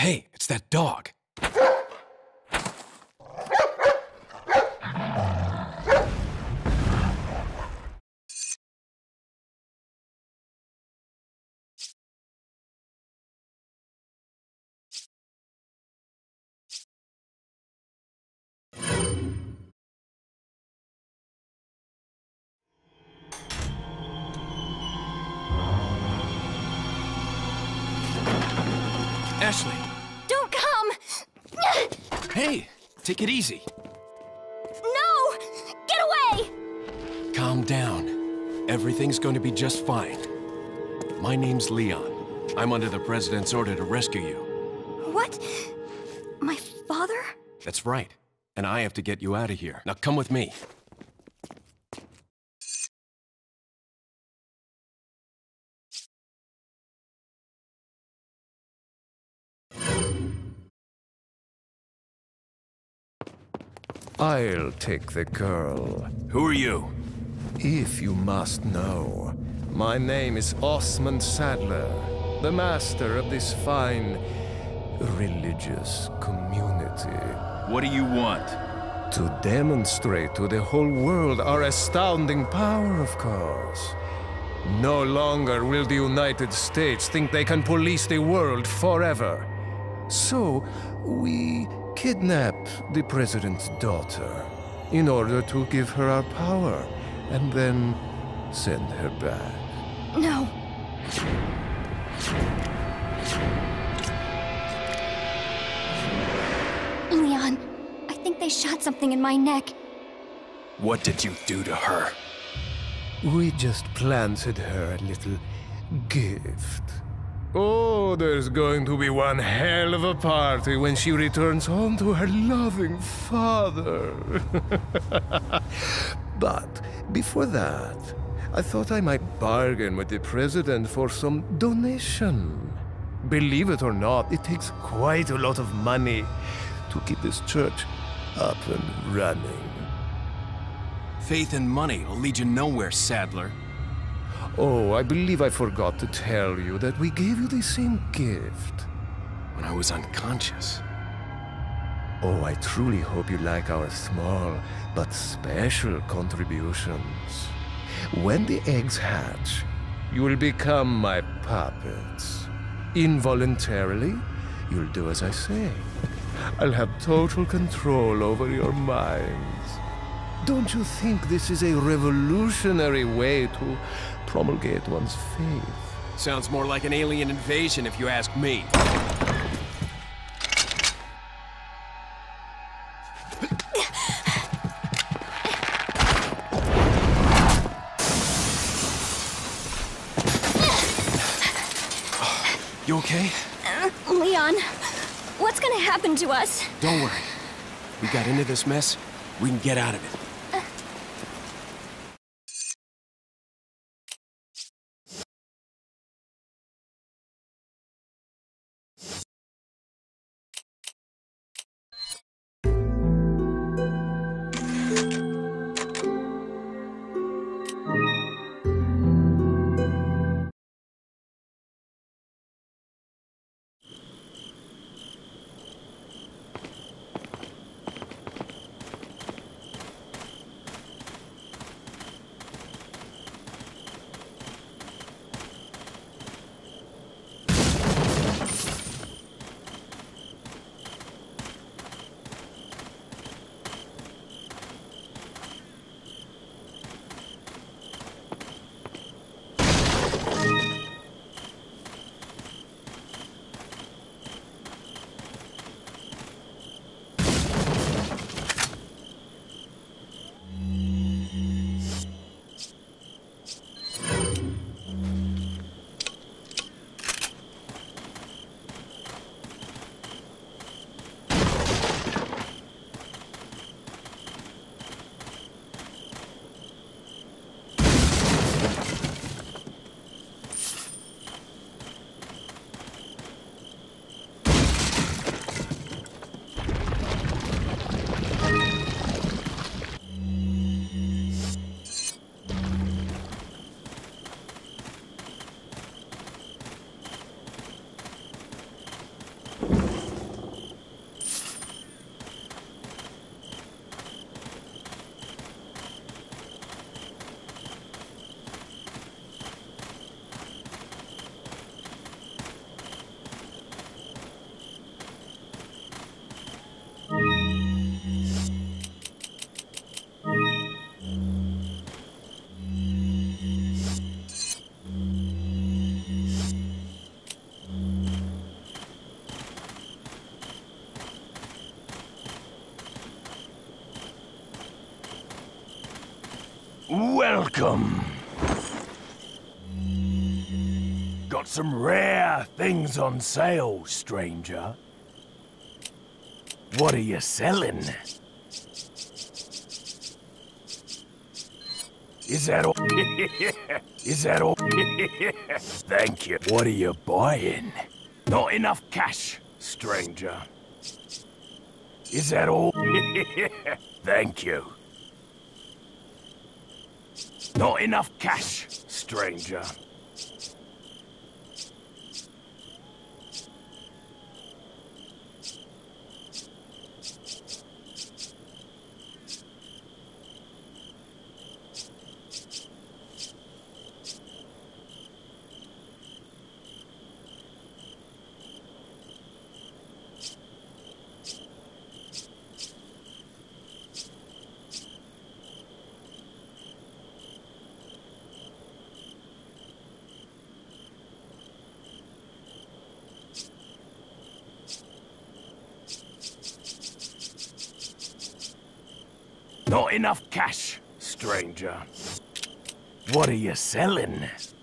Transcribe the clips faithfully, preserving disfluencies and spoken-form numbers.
Hey, it's that dog. Ashley! Don't come! Hey, take it easy. No! Get away! Calm down. Everything's going to be just fine. My name's Leon. I'm under the President's order to rescue you. What? My father? That's right. And I have to get you out of here. Now come with me. I'll take the girl. Who are you? If you must know, my name is Osmond Sadler, the master of this fine religious community. What do you want? To demonstrate to the whole world our astounding power, of course. No longer will the United States think they can police the world forever. So, we kidnap the president's daughter in order to give her our power and then send her back. No. Leon, I think they shot something in my neck. What did you do to her? We just planted her a little gift. Oh, there's going to be one hell of a party when she returns home to her loving father. But before that, I thought I might bargain with the president for some donation. Believe it or not, it takes quite a lot of money to keep this church up and running. Faith and money will lead you nowhere, Sadler. Oh, I believe I forgot to tell you that we gave you the same gift. When I was unconscious. Oh, I truly hope you like our small but special contributions. When the eggs hatch, you will become my puppets. Involuntarily, you'll do as I say. I'll have total control over your minds. Don't you think this is a revolutionary way to promulgate one's faith? Sounds more like an alien invasion if you ask me. You okay? Uh, Leon, what's gonna happen to us? Don't worry. We got into this mess. We can get out of it. Welcome. Got some rare things on sale, stranger. What are you selling? Is that all? Is that all? Thank you. What are you buying? Not enough cash, stranger. Is that all? Thank you. Not enough cash, stranger. Not enough cash, stranger. What are you selling?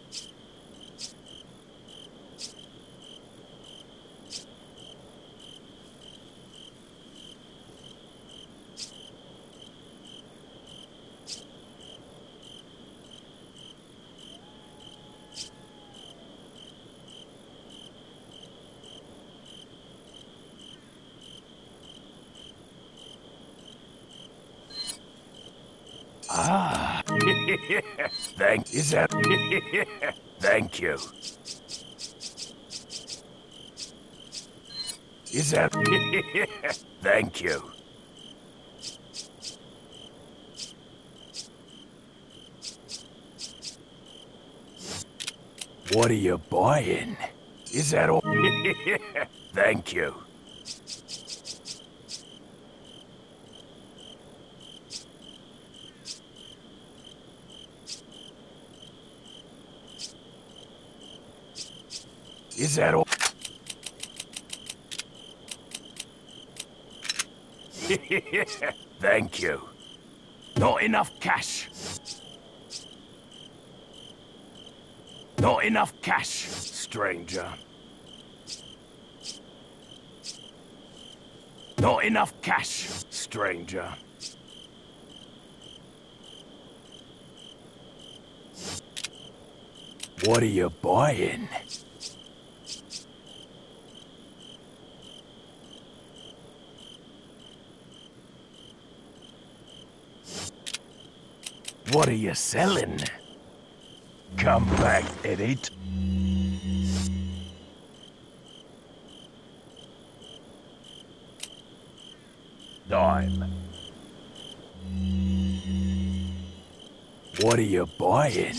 Ah, thank. Is that? Thank you. Is that? Thank you. What are you buying? Is that all? Thank you. Is that all? Thank you. Not enough cash. Not enough cash, stranger. Not enough cash, stranger. What are you buying? What are you selling? Come back, Edit. Dime. What are you buying?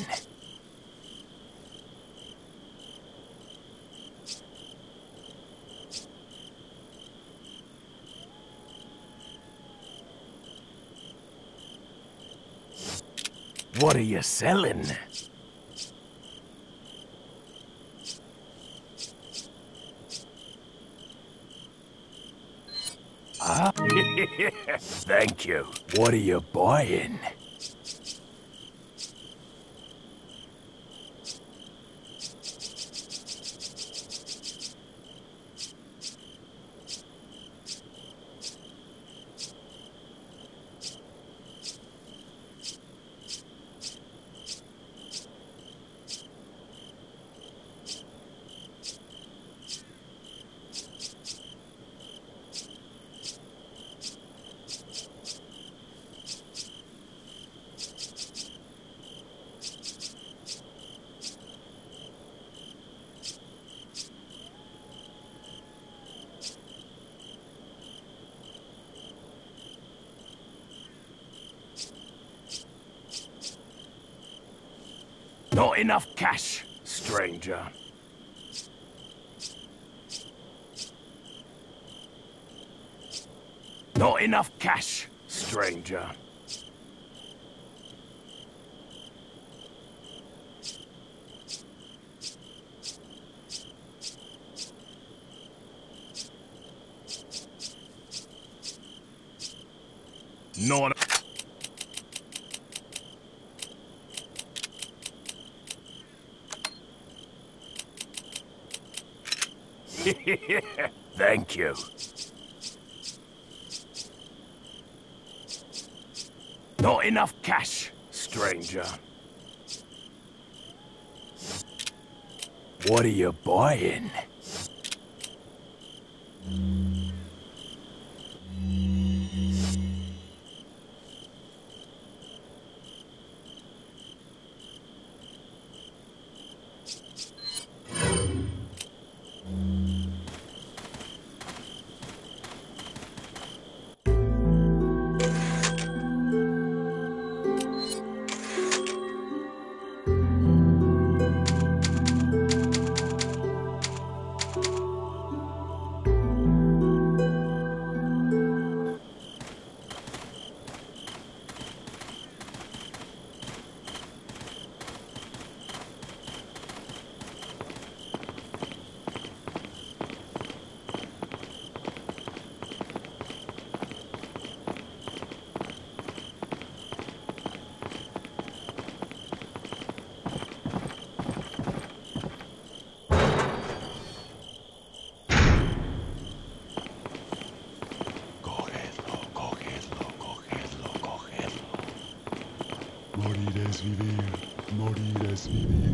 What are you selling? Ah, thank you. What are you buying? Not enough cash, stranger. Not enough cash, stranger. Not Thank you. Not enough cash, stranger. What are you buying? Morir es vivir, morir es vivir.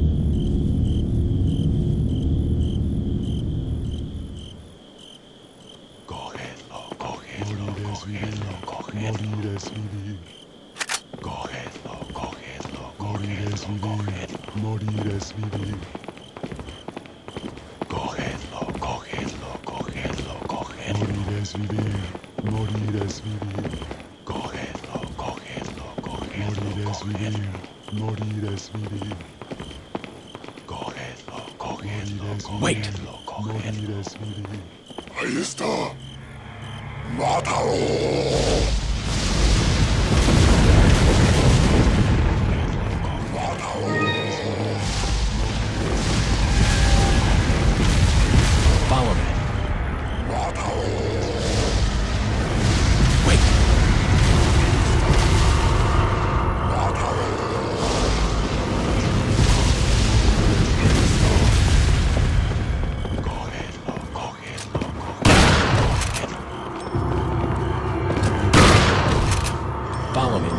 Cogedlo, cogedlo, morir es vivir, morir es vivir. Cogedlo, cogedlo, morir es vivir, morir es vivir. Cogedlo, cogedlo, cogedlo, cogedlo. Morir es vivir, morir es vivir. Cogedlo, cogedlo, cogedlo. Morir es vivir, morir es vivir. Cogedlo, cogedlo, Wait. morir es vivir. Ahí está. ¡Mátalo! Follow me. Follow me.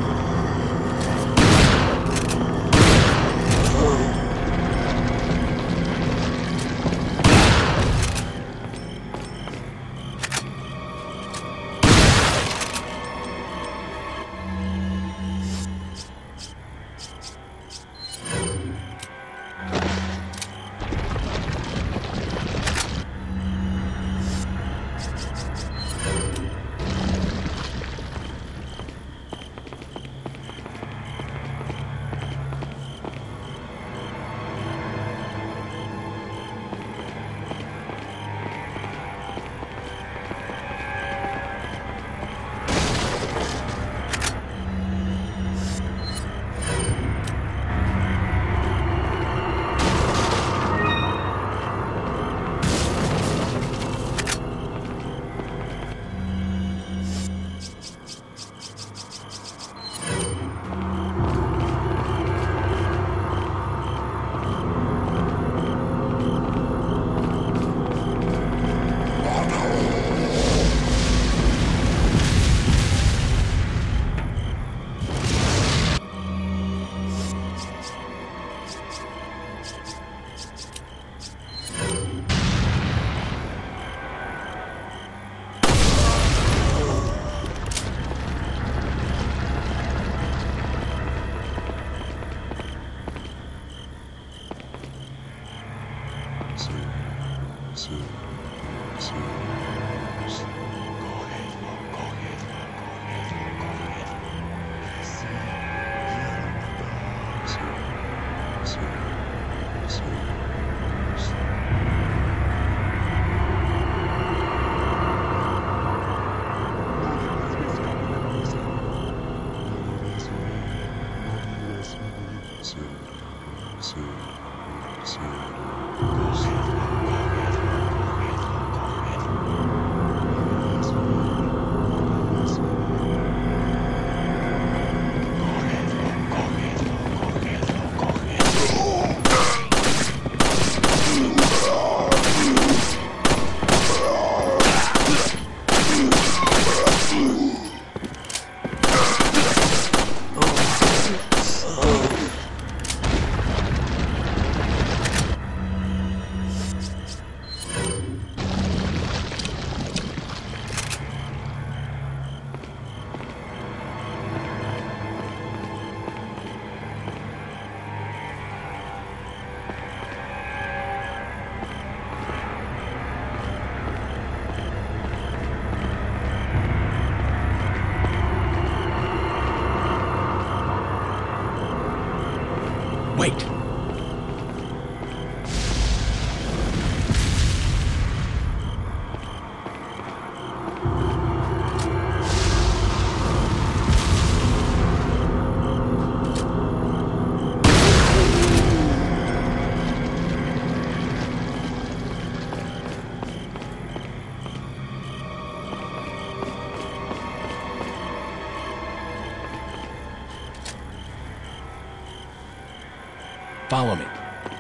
Follow me.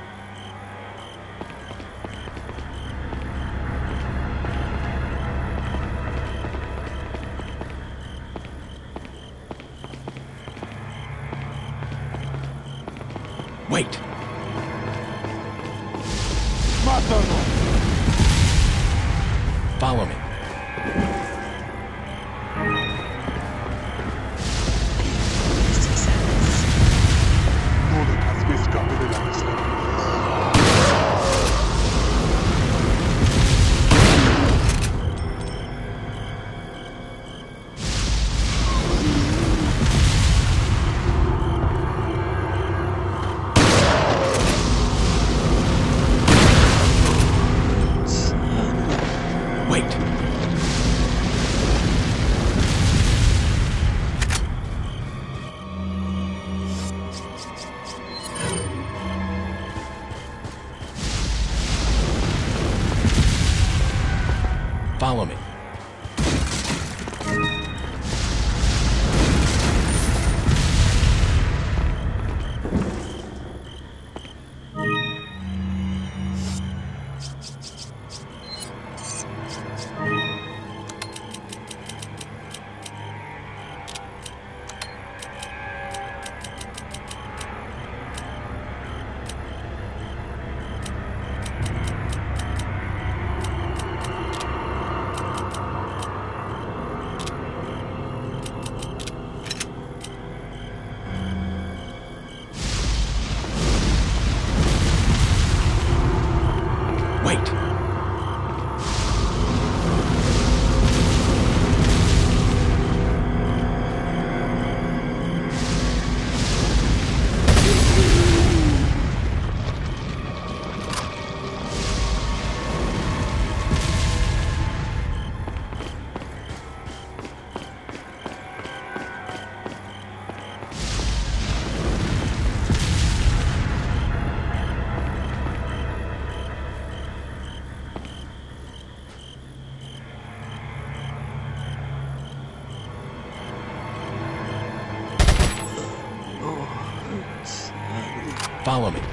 Wait! ¡Mátalo! Follow me. No dejas que escape de la isla. Wait! Follow me. Wait! Follow me.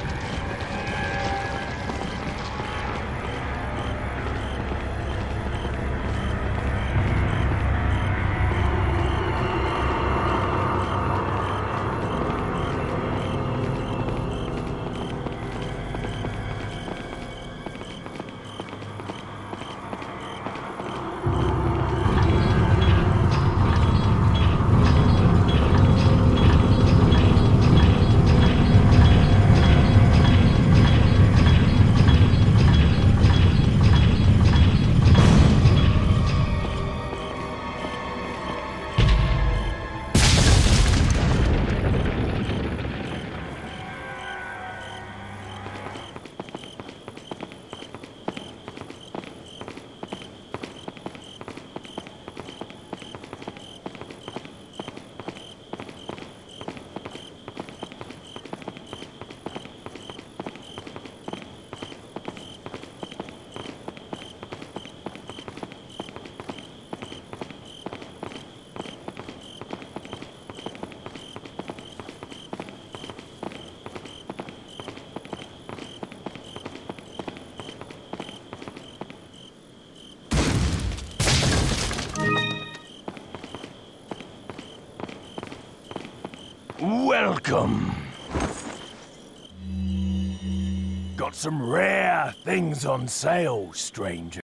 Welcome. Got some rare things on sale, stranger.